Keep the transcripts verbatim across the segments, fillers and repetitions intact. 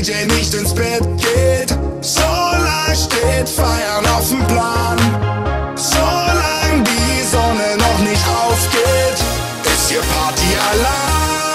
J nicht ins Bett geht, solange steht Feiern auf dem Plan. Solange die Sonne noch nicht aufgeht, ist hier Partyalarm.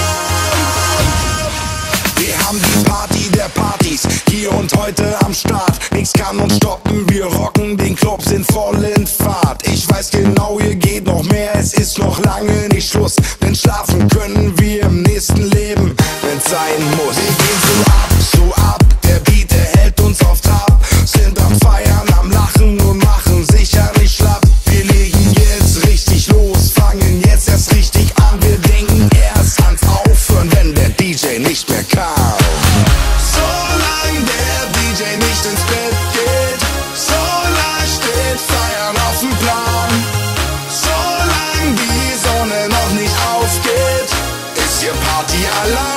Wir haben die Party der Partys, hier und heute am Start. Nichts kann uns stoppen, wir rocken den Club, sind voll in Fahrt. Ich weiß genau, hier geht noch mehr, es ist noch lange nicht Schluss. Denn schlafen können wir im nächsten Leben, wenn's sein muss. Wir gehen so ab, so ab, der Beat, der hält uns auf Trab. Sind am Feiern, am Lachen und machen sicher nicht schlapp. Wir legen jetzt richtig los, fangen jetzt erst richtig an. Wir denken erst ans Aufhören, wenn der D J nicht mehr kam. Solange der D J nicht ins Bett geht, solange steht Feiern auf dem Plan. Solange die Sonne noch nicht aufgeht, ist hier Partyalarm.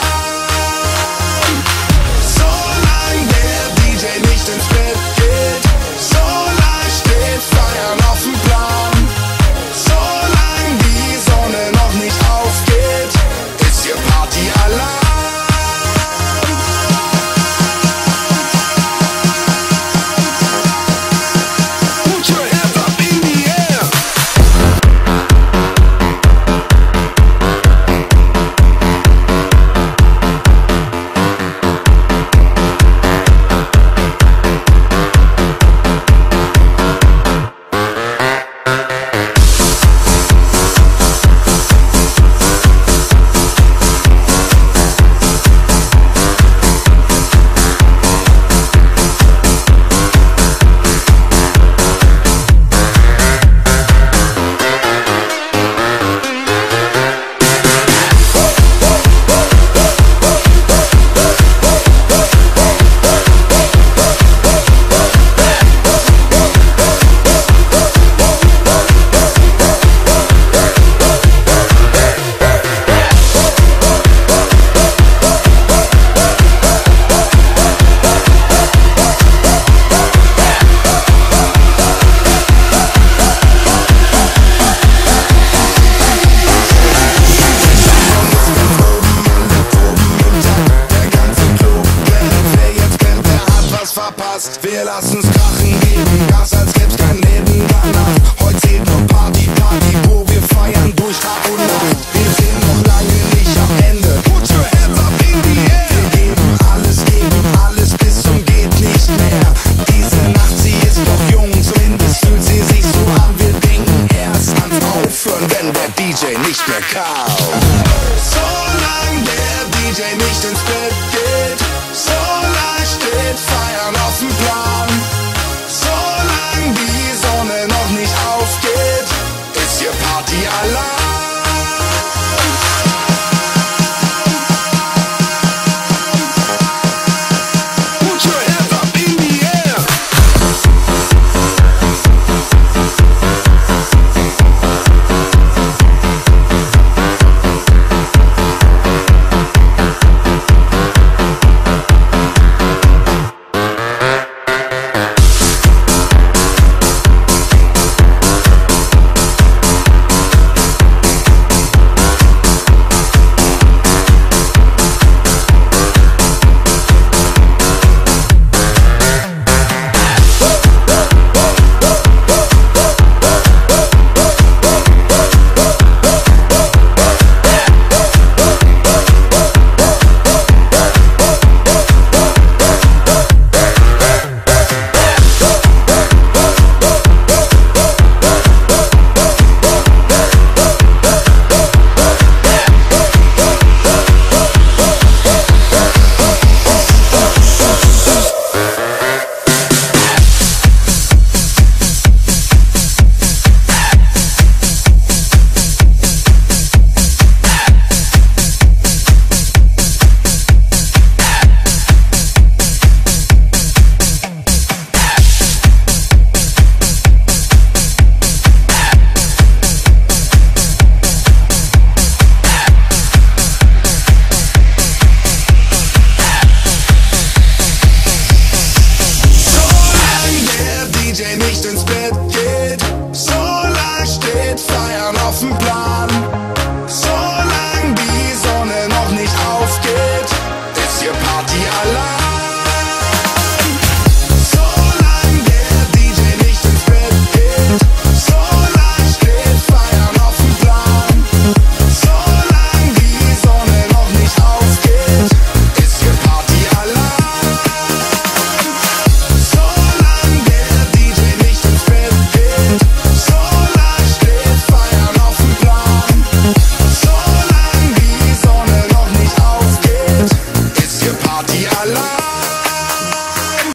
Solange der D J nicht ins Bett geht, solange steht Feiern auf dem Plan. Solange die Sonne noch nicht aufgeht, ist hier Partyalarm. Wir lassen's krachen, geben Gas, als gäb's kein Leben danach. Heute zählt nur Party, Party, wo wir feiern durch Tag und Nacht. Wir sind noch lange nicht am Ende. Put your hands up in the air. Wir geben alles, geben alles bis zum geht nicht mehr. Diese Nacht, sie ist doch jung, zumindest fühlt sie sich so an. Wir denken erst ans Aufhören, wenn der D J nicht mehr kam. Solange der D J nicht ins Bett geht, solange steht Feiern auf dem Plan. Solange die Sonne noch nicht aufgeht, ist hier Partyalarm.